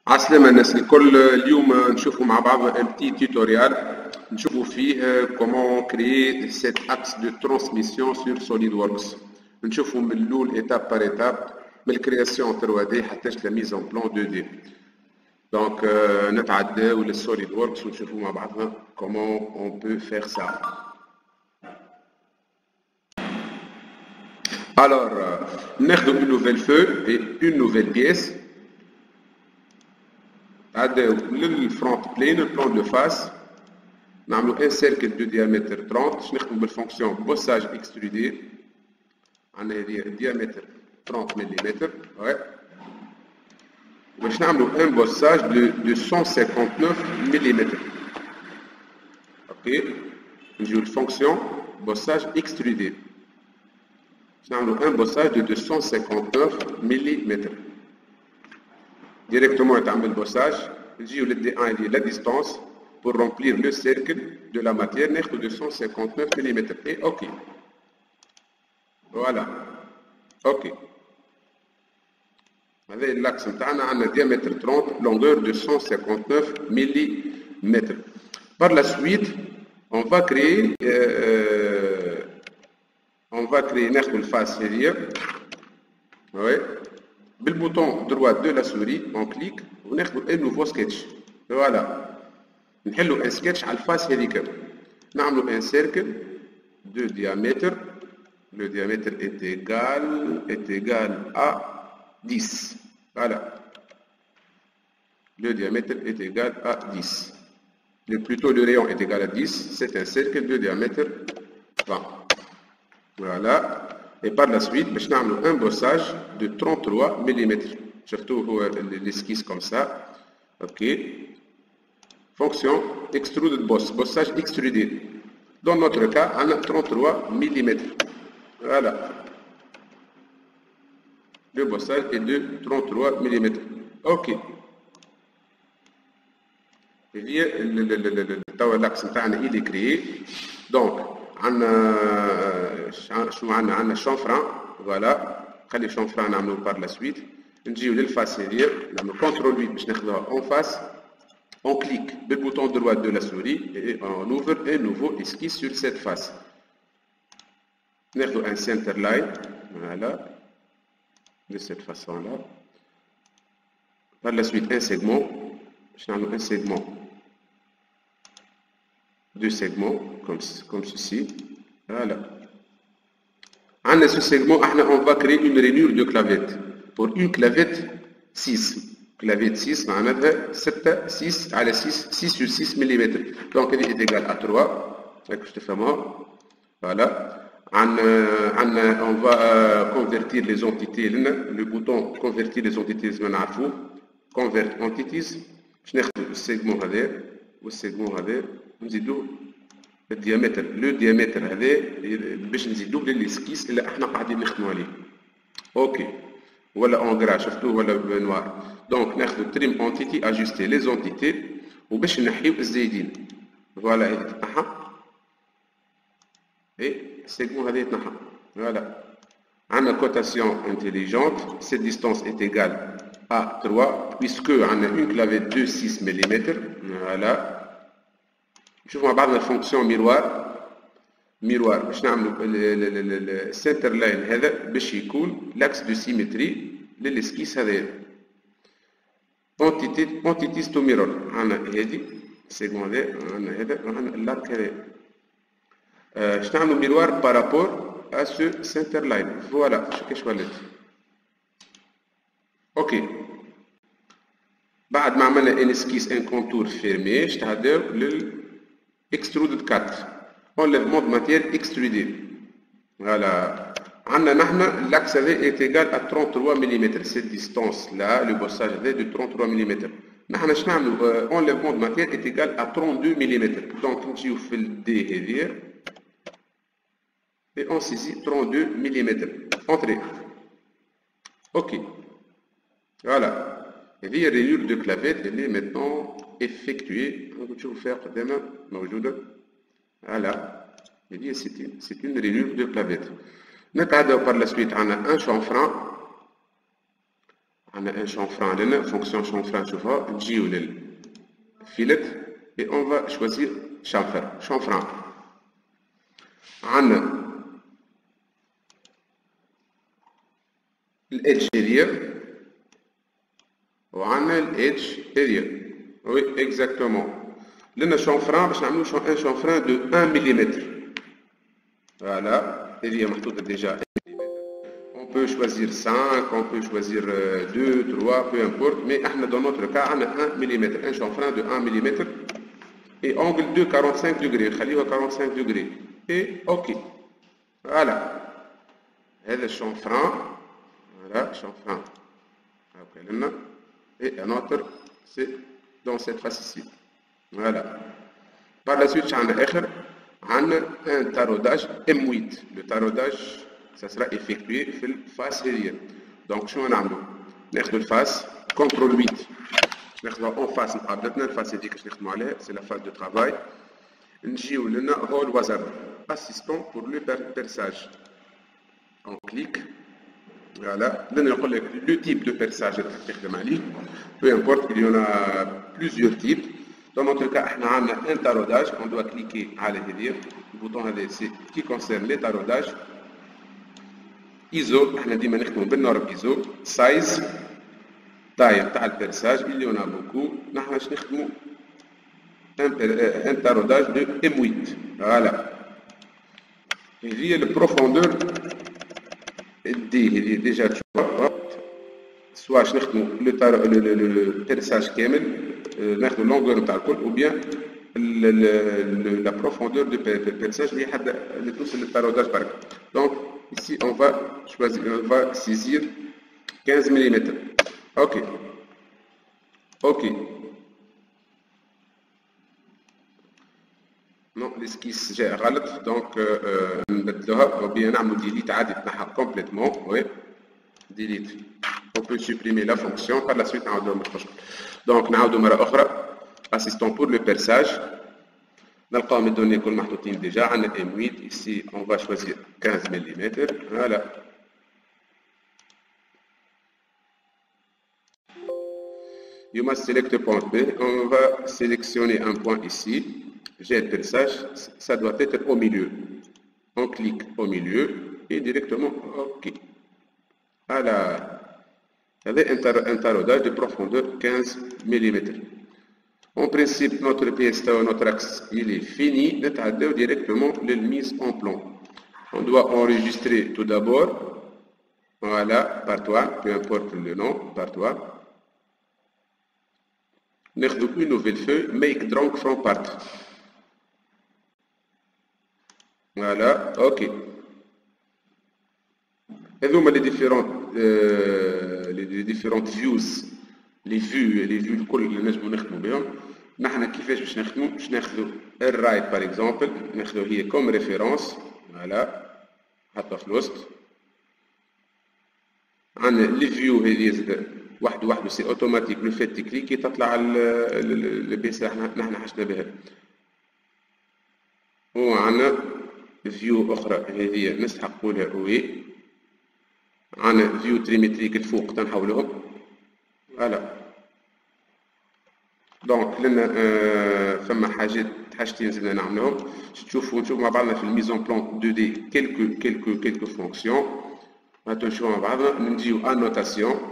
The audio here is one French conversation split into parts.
عسلامة الناس الكل. اليوم نشوفوا مع بعض un petit tutoriel نشوفوا فيه comment créer cet axe de transmission sur SolidWorks. نشوفوا من الأول étape par étape من الكرياسيون 3D حتى la mise en plan 2D. Donc نتعداو للSolidWorks ونشوفوا مع بعضنا comment on peut faire ça. Alors ناخذ une nouvelle feuille et une nouvelle pièce. عداو للفرونت بلين البلان دو فاس نعملو ان سيركل دو ديامتر 30 باش نخدمو بالفونكسيون بوساج اكسترودي. عندنا هذه ديامتر 30 ملم باش نعملو ان بوساج دو 259 ملم. اوكي نجيو للفونكسيون بوساج اكسترودي باش نعملو ان بوساج دو 259 ملم. Directement يتعمل bossage, نجيو للدي 1 la distance pour remplir le cercle de la matière ناخذ 259 mm et OK. Voilà. OK. هذا l'axe نتاعنا عندنا diamètre 30, longueur de 159 mm. Par la suite, on va créer ناخذ الفاس هذه. Ouais. بالبوطون droit de la souris on clique وناخذ un nouveau sketch. Voilà. نحلو un sketch على الفاس هذيك. نعملو un cercle de diamètre. Le diamètre est égal à 10. Voilà. Le diamètre est égal à 10. Plutôt le rayon est égal à 10. C'est un cercle de diamètre 20. Voilà. Et par la suite, باش نعملو un bossage de 33 mm. شفتوه هو l'esquisse comme ça. OK. Fonction extruded bossage extrudé. Dans notre cas, on a 33 mm. Voilà. Le bossage est de 33 mm. OK. l'axe نتاعنا il est créé. Donc عندنا شنو عندنا شونفران. فوالا خلي شونفران نعملوه بار لا سويت. نجيو للفاس هذه نعملو كونترول 8 باش ناخذوها اون فاس. اون كليك بالبوطون droit de la souris et on ouvre un nouveau esquisse sur cette face. ناخذو un center line. Voilà. De cette façon là. Par la suite un segment. باش نعملو un segment. Deux segments comme ceci. Voilà. À ce segment, on va créer une rainure de clavette. Pour une clavette 6. Clavette 6, 7, 6 à la 6 sur 6 mm. Donc elle est égale à 3. Voilà. On va convertir les entités. Le bouton convertir les entités. Convert entities. Je vais le segment ou segment نزيدو الديامتر. لو ديامتر هذا باش نزيدوه للاسكيس اللي احنا قاعدين نخدموا عليه. اوكي ولا اون غرا شفتوه ولا بنوار. دونك ناخذ تريم اونتيتي اجوستي لي زونتيتي وباش نحيو الزايدين. فوالا هذه تنحى اي السيغمون هذا يتنحى. فوالا عندنا كوتاسيون انتيليجونت. سيت ديستانس est égale à 3 puisque عندنا une clavette de 6 mm. Voilà. نشوفوا مع بعضنا الفونكسيون ميروار باش نعملوا السنتر لاين هذا باش يكون لاكس دو سيمتري للاسكيس هذايا. اونتيتيز تو ميرور عندنا هذه السيغمون هذا عندنا هذا وعندنا الارك هذايا. باش نعملوا ميروار بارابور ا سو سنتر لاين. فوالا شوف كيفاش ولات. اوكي بعد ما عملنا ان اسكيس ان كونتور فيرمي اشتهداو extruded cut. Enlèvement de matière extrudée. Voilà. L'axe est égal à 33 mm. Cette distance-là, le bossage est de 33 mm. Enlèvement de matière est égal à 32 mm. Donc, on fait le D et on saisit 32 mm. Entrée. OK. Voilà. Et la rainure de clavette, elle est maintenant effectuée. On va faire demain. Voilà. C'est une rainure de clavette. Par la suite, on a un chanfrein. On a un chanfrein, une fonction chanfrein, tu vois, نجيو للفيلت et on va choisir chanfrein. On a l'edge area و عندنا l'edge area. Oui, exactement. لنا chanfrein باش نعملو un chanfrein de 1 mm. Voilà, area محطوطة déjà. On peut choisir 5, on peut choisir 2, 3, peu importe, mais dans notre cas, on a 1 mm, un chanfrein de 1 mm et angle de 45 degrés, 45 degrés. Et OK. Voilà. Et le chanfrein, voilà, chanfrein. Et un autre, c'est dans cette face ici. Voilà. Par la suite, on a un taraudage M8. Le taraudage, ça sera effectué في الفاس هذه. Donc شنو نعملوا؟ ناخذوا الفاس كنترول 8 ناخذوها اون فاس مقابلتنا الفاس هذيك باش نخدموا عليها سي لا فاس دو ترافاي. نجيو لنا رول وازر اسيستون بور لو بيرساج. اون كليك فوالا لنا يقول لك لو تيب دو بيرساج اللي تخدم عليه peu importe il y en a plusieurs types. Dans notre cas احنا عندنا un taraudage on doit cliquer على هذه البوطون هذا سي qui concerne les taraudages. ISO احنا ديما نخدموا بالنورم ISO سايز تايب تاع البيرساج اللي يونا بوكو نحن باش نخدموا ان تاروداج دو M8 فوالا. هذه البروفوندور دي هذه ديجا تشوف سوا باش نخدموا لو بيرساج كامل ناخذوا اللونغور نتاع الكل او بيان لا بروفوندور دو بيرساج اللي حد اللي توصل للتاروداج برك. دونك ici on va choisir, on va saisir 15 mm. Ok. Ok. Non, l'esquisse j'ai غلط donc نبدلوها ou bien نعملوا delete عادي تنحى complètement. Oui. Delete. On peut supprimer la fonction par la suite نعاودوا نخرجوا. Donc نعاودوا مرة أخرى assistant pour le perçage. نلقاو من الدوني كل محطوطين ديجا عندنا M8 ici on va choisir 15 mm. Voilà. You must select a point B. On va sélectionner un point ici. J'ai le perçage. Ça doit être au milieu. On clique au milieu et directement OK. Voilà. Vous avez un taraudage de profondeur 15 mm. En principe, notre pièce, notre axe, il est fini. Nous allons directement la mise en plan. On doit enregistrer tout d'abord. Voilà, par toi, peu importe le nom, par toi. ناخذ une nouvelle feuille make drawing from part. Voilà, ok. هذوما les différentes views les vues الكل اللي نجمو نخدمو بهم. نحنا كيفاش باش نخدمو؟ باش ناخذو الرايت باغ اكزومبل ناخذو هي كوم ريفيرونس. فوالا حطها في الوسط. عندنا لي فيو هذه زاد وحده سي اوتوماتيك لو فيت كليكي تطلع البيس نحن حشنا بها. وعندنا فيو اخرى هذه نستحقوا لها وي. عندنا فيو تريمتريك الفوق تنحولهم. فوالا دونك لنا فما حاجتين زدنا نعملوهم. نشوفوا مع بعضنا في الميزون بلان 2 دي كيلكو فونكسيون. نشوفوا مع بعضنا نجيو انوتاسيون.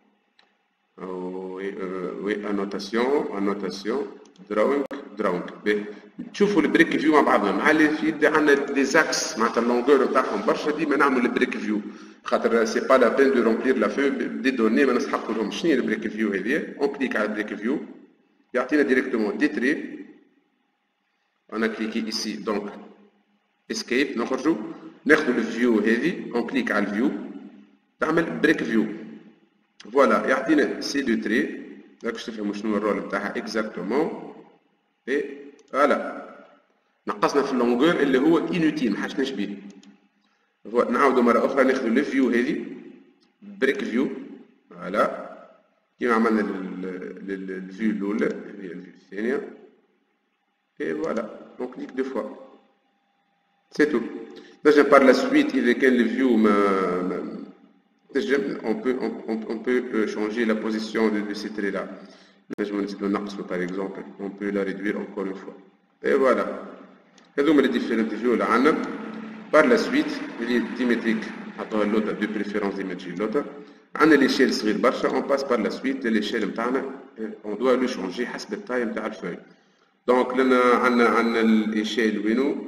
Oui, annotation, drawing. تشوفوا البريك فيو مع بعضنا مع اللي في يد عندنا دي زاكس معناتها اللونغور نتاعهم برشا ديما نعملوا البريك فيو خاطر سي با لا بين دو رومبلير لا فو دي دوني ما نسحقوا لهم. شنو هي البريك فيو هذه؟ اون كليك على البريك فيو يعطينا ديريكتومون دي تري. انا كليكي ايسي دونك اسكيب نخرجوا ناخذوا الفيو هذه اون كليك على الفيو تعمل بريك فيو. فوالا يعطينا سي دو تري باش تفهموا شنو الرول نتاعها اكزاكتومون. اي فوالا نقصنا في اللونغور اللي هو انوتيل ما حاجناش بيه. نعاودوا مره اخرى ناخذوا الفيو هذه بريك فيو. فوالا كيما عملنا الفيو الاولى هي الفيو الثانيه. اي فوالا دونك كليك دو فوا سي تو. باش بار لا سويت اذا كان الفيو ما On peut changer la position de ces traits-là. Par exemple, on peut la réduire encore une fois. Et voilà. هذوما les différentes views اللي عندنا. Par la suite, les dimétriques عطوها اللوطة de préférence ديما اللوطة. عندنا l'échelle صغير برشا. On passe par la suite l'échelle نتاعنا. On doit le changer حسب التاي نتاع الفeuille. Donc لنا عندنا l'échelle وينو.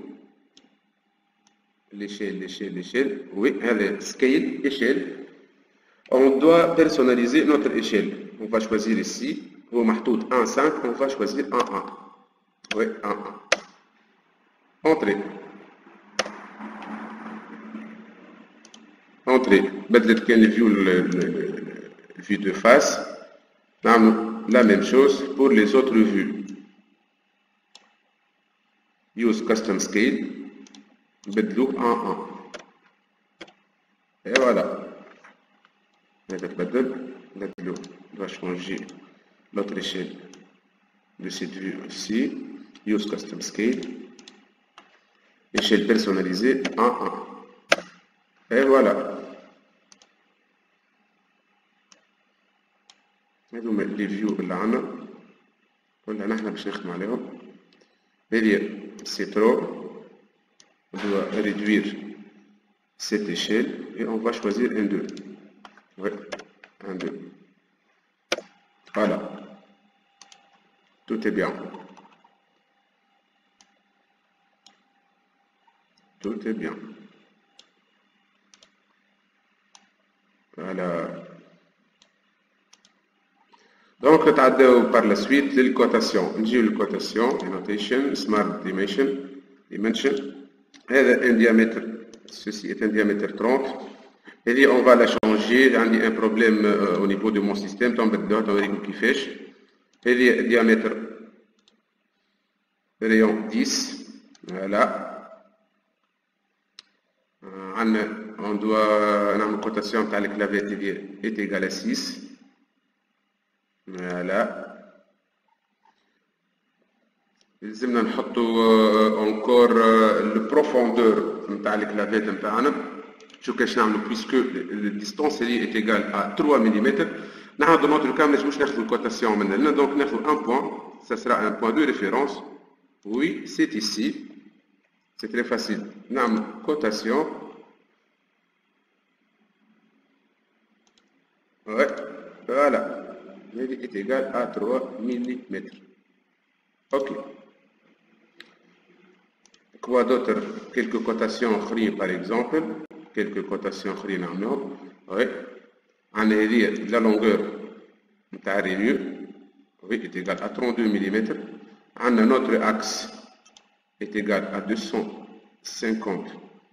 L'échelle. Oui, elle scale, échelle. On doit personnaliser notre échelle. On va choisir ici. Au marteau 1,5, on va choisir 1,1. Oui, 1,1. Entrée. Entrée. بدلت كان view vue de face. La même chose pour les autres vues. Use custom scale. بدلوه 1,1. Et voilà. On va changer l'autre échelle de cette vue aussi. Use custom scale. Échelle personnalisée 1,1. Et voilà. هذوما les views اللي عنا ولا نحن باش نخدم عليهم. C'est trop. On doit réduire cette échelle et on va choisir un 2. Oui, un 2. Voilà. Tout est bien. Tout est bien. Voilà. Donc, par la suite, les cotations. J'ai les cotations, annotation, smart dimension. هذا un diamètre, ceci est un diamètre 30. Et on va la changer. J'ai un problème au niveau de mon système. On va diamètre rayon 10. Voilà. On doit une cotation de la clavette est égale à 6. Voilà. لازمنا نحطوا encore le profondeur نتاع الكلافيت نتاعنا. شو كاش نعملوا puisque la distance est égale à 3 mm. نحن dans notre cas مش ناخذ الكوتاسيون من هنا donc ناخذ un point. Ça sera un point de référence. Oui, c'est ici. C'est très facile. نعمل cotation. Ouais, voilà. Elle est égale à 3 mm. Ok. Quoi d'autre? Quelques cotations par exemple. Quelques cotations oui. On a dit la longueur oui, est égale à 32 mm. On a notre axe est égal à 250.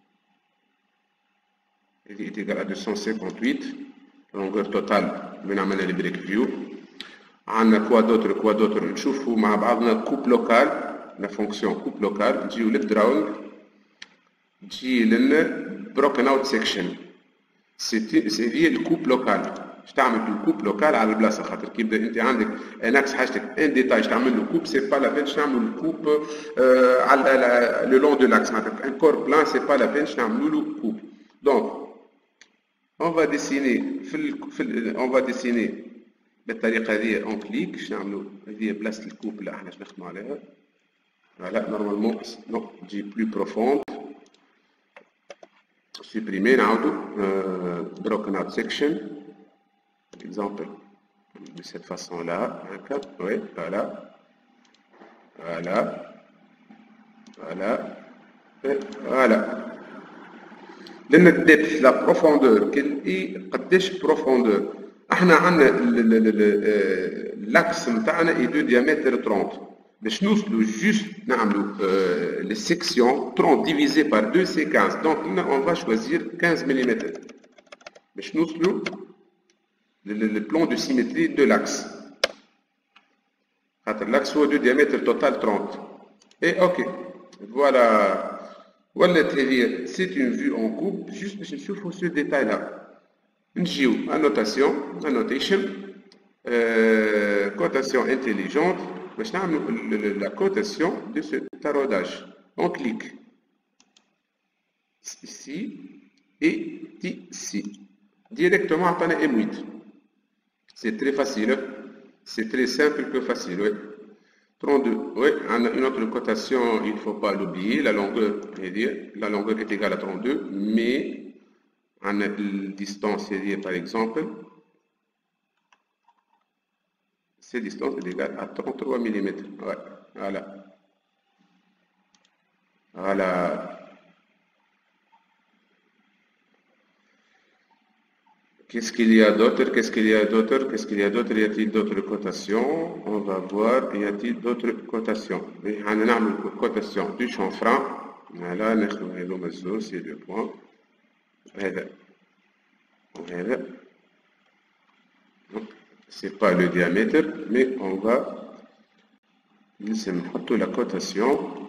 Il est égal à 258. Longueur totale من عملنا le break view. On a quoi d'autre? نشوفوا مع بعضنا coupe locale. La fonction coupe locale تجي للدراونج تجي لنا broken out section. c'est lié le coupe local. باش تعمل الكوب لوكال على البلاصه خاطر كي يبدا انت عندك ان اكس حاجتك ان ديتاي تعمل له كوب سي با لا بين تعمل الكوب على لو لون دو لاكس معناتها ان كور بلان سي با لا بين نعملوا له كوب. دونك on va dessiner بالطريقه هذه اون كليك. باش نعملوا هذه بلاصه الكوب اللي احنا باش نخدموا عليها. Voilà, normalement, non, j'ai plus profonde. Supprimer now, broken out section. Par exemple, de cette façon-là. Oui, voilà. Voilà. Voilà. Et voilà. Le depth, la profondeur, quelle est la profondeur? L'axe est de diamètre 30. باش نوصلوا juste نعملوا les sections 30 divisé par 2 c'est 15. Donc là on va choisir 15 mm. باش نوصلوا le plan de symétrie de l'axe. L'axe هو de diamètre total 30. Et ok. Voilà. Voilà, c'est une vue en coupe. Juste باش نشوفوا ce détail là. نجيو annotation cotation intelligente. باش نعملوا la cotation de ce taraudage. On clique ici et ici. directement à M8. C'est très facile. C'est très simple que facile. Oui. 32. Oui, on a une autre cotation, il ne faut pas l'oublier. La longueur est égale à 32, mais on a la distance, par exemple, cette distance est égale à 33 mm. Ouais, voilà. Voilà. Qu'est-ce qu'il y a d'autre? Qu'est-ce qu'il y a d'autre? Qu'est-ce qu'il y a d'autre? Y a-t-il d'autres cotations? On va voir. Y a-t-il d'autres cotations? On a une cotation du chanfrein. Voilà, c'est 2 points. C'est pas le diamètre, mais on va laisser la cotation.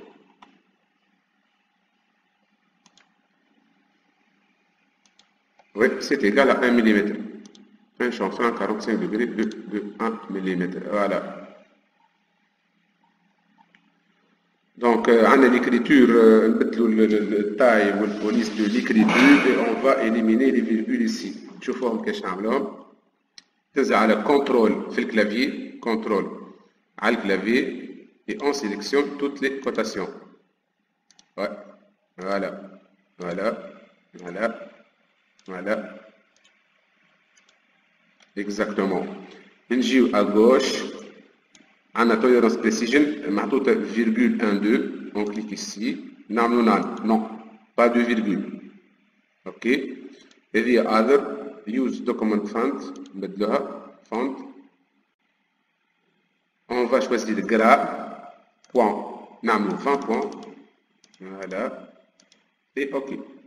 Oui, c'est égal à 1 mm. Un chanfrein à 45 degrés de 1 mm. Voilà. Donc, on a l'écriture, le taille ou le police de l'écriture et on va éliminer les virgules ici. Je forme que je على contrôle في clavier, contrôle على clavier et on sélectionne toutes les cotations. Ouais. Voilà. Voilà. Voilà. Voilà. Exactement. نجيو à gauche. On a tolerance precision, محطوطة virgule 1, 2. On clique ici. Non, pas de virgule. Ok. Et other, use document font, font. On va choisir gras, point. نعملو 20 points. Voilà. Et ok.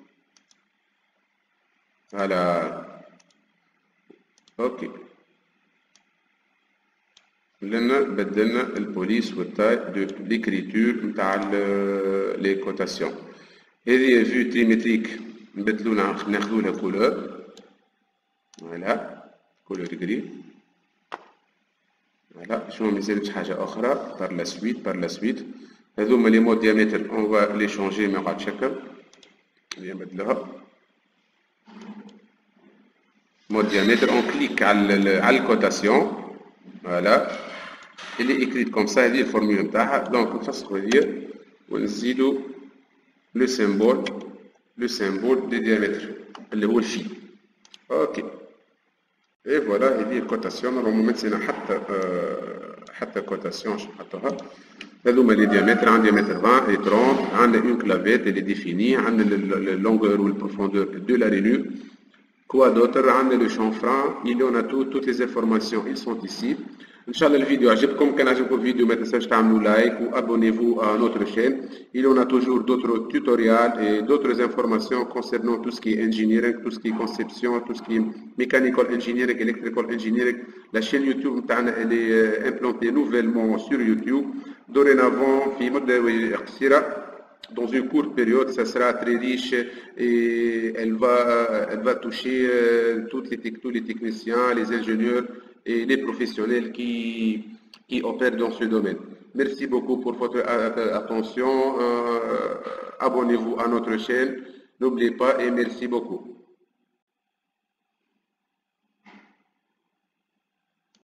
Voilà. Ok. لنا بدلنا البوليس والتاي de l'écriture نتاع les cotations. هذه vue trimétrique نبدلو ناخذو لها couleur. Voilà, couleur gris. Voilà, je vais mettre حاجة أخرى par la suite. هذوما les mots diamètre on va les changer مع بعض شكل. نبدلها. Mot diamètre, on clique à la cotation. Voilà. Elle est écrite comme ça, elle est formule. Donc, on va se relire. On a le symbole de diamètre. Le Wi-Fi. Ok. Et voilà, il y a cotation. Normalement, c'est une cotation. Les diamètres, un diamètre 20 et 30. On a une clavette, elle est définie. On a la longueur ou la profondeur de la rainure. Quoi d'autre? On a le chanfrein. Il y en a toutes les informations. Ils sont ici. Inch'Allah, la vidéo عجبكم. كان عجبكم الفيديو ما تنساوش تعملوا لايك و abonnez-vous à notre chaîne. Il y en a toujours d'autres tutoriels et d'autres informations concernant tout ce qui est engineering, tout ce qui est conception, tout ce qui est mechanical engineering, electrical engineering. La chaîne YouTube elle est implantée nouvellement sur YouTube. Dorénavant, في مدة قصيرة, dans une courte période, ça sera très riche et elle va toucher tous les techniciens, les ingénieurs et les professionnels qui opèrent dans ce domaine. Merci beaucoup pour votre attention. Abonnez-vous à notre chaîne. N'oubliez pas et merci beaucoup.